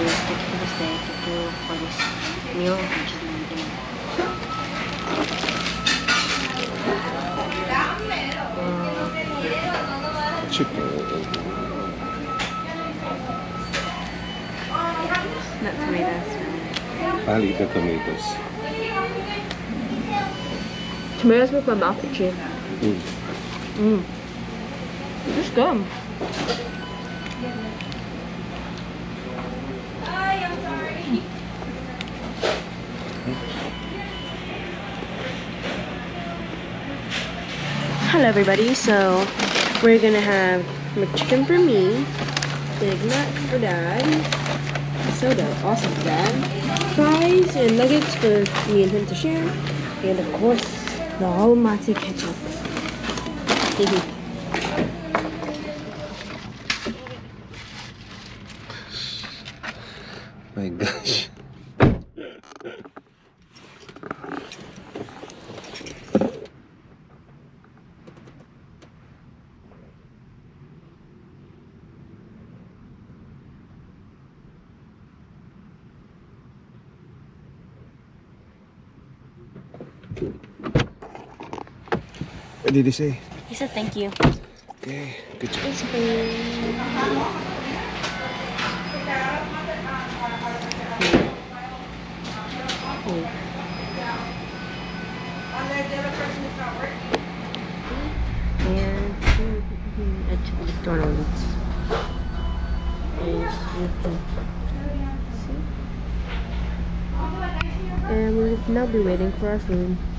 thank you for the stay, thank you for this meal, which is amazing. Chicken. Not tomatoes. I'll eat the tomatoes. Tomatoes make my mouth itchy. It's good. Hello everybody, so we're gonna have McChicken for me, Big Mac for Dad, soda also for Dad, fries and nuggets for me and him to share, and of course the almighty ketchup. My gosh. What did he say? He said thank you. Okay, good job. And McDonald's. And we will now be waiting for our food.